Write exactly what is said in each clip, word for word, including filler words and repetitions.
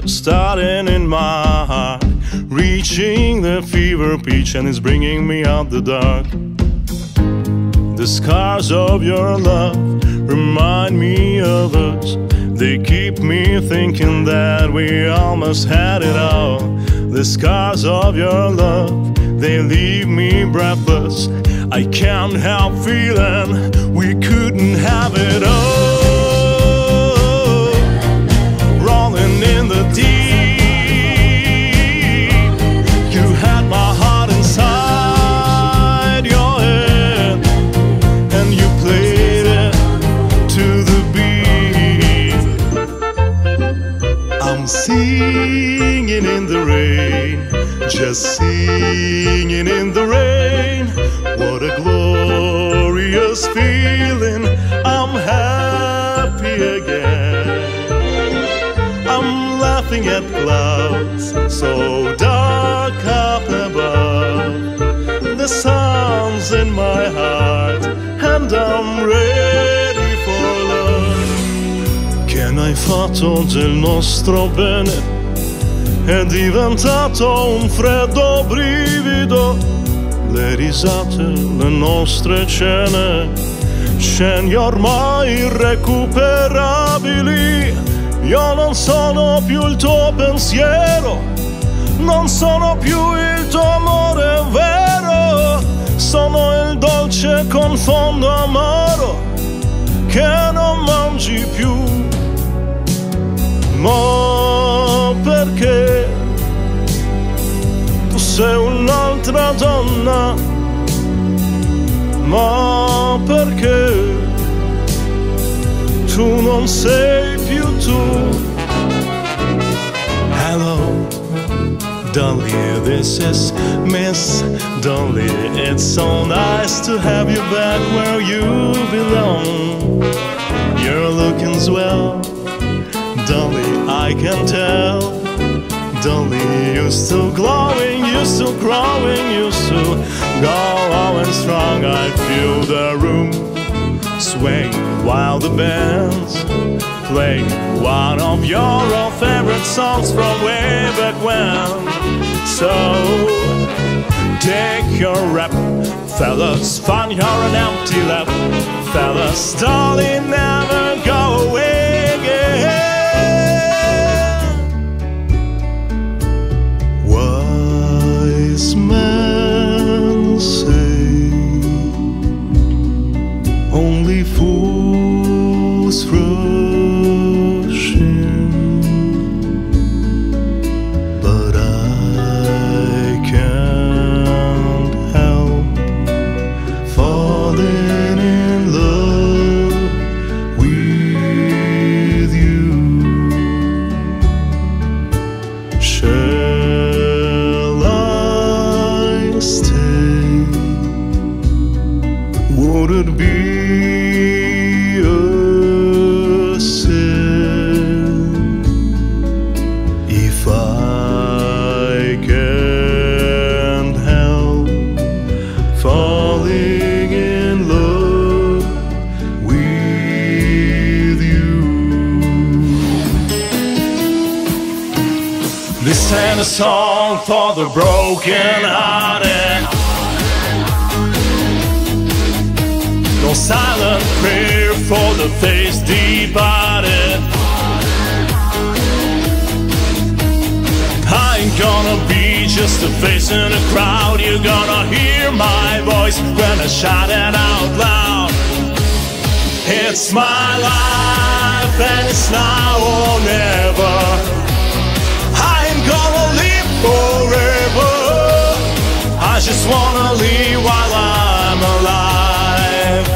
starting in my heart, reaching the fever pitch, and it's bringing me out the dark. The scars of your love remind me of us. They keep me thinking that we almost had it all. The scars of your love, they leave me breathless. I can't help feeling we couldn't have it all. Rolling in the deep, you had my heart inside your head, and you played it to the beat. I'm singing in the rain, just singing in the rain. What a glorious feeling, I'm happy again. I'm laughing at clouds so dark up above. The sun's in my heart and I'm ready for love. Che ne hai fatto del nostro bene? È diventato un freddo brivido. Le risate, le nostre cene, scene ormai irrecuperabili. Io non sono più il tuo pensiero, non sono più il tuo amore vero. Sono il dolce con fondo amaro che non mangi più. Ma perché tu sei un'altra donna? Ma perché tu non sei più tu? Hello, Dolly, this is Miss Dolly. It's so nice to have you back where you belong. You're looking swell, Dolly, I can tell. Dolly, you're still glowing, you're still growing, you're still going strong. I feel the room swing while the band's playing one of your old favorite songs from way back when. So take your rep, fellas, find you're an empty lap. Fellas, Dolly, never go away again. Wise men say only fools rush in, but I can't help falling in love with you. Shall I stay? Would it be a sin if I can't help falling in love with you? This ain't a song for the broken-hearted, no silent prayer for the face departed. I ain't gonna be just a face in a crowd. You're gonna hear my voice when I shout it out loud. It's my life and it's now or never. I ain't gonna live forever. I just wanna live while I'm alive.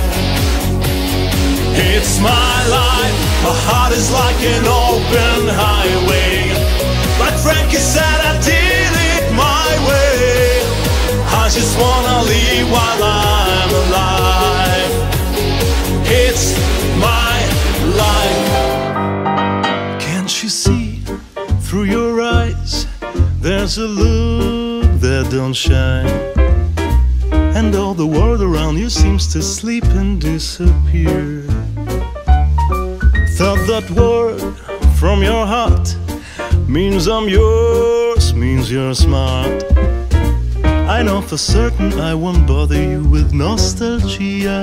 It's my life, my heart is like an open highway. Like Frankie said, I did it my way. I just wanna live while I'm alive. It's my life. Can't you see through your eyes? There's a look that don't shine, and all the world around you seems to sleep and disappear. Thought that word from your heart means I'm yours, means you're smart. I know for certain I won't bother you with nostalgia,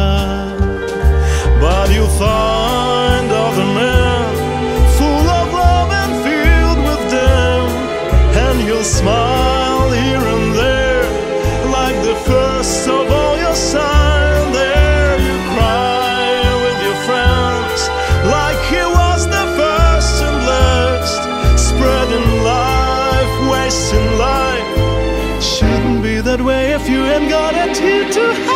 but you'll find other men full of love and filled with them, and you'll smile here and there like the first of all your sign. There you cry with your friends like he was the first and last, spreading life, wasting life. Shouldn't be that way if you ain't got a tear to hide.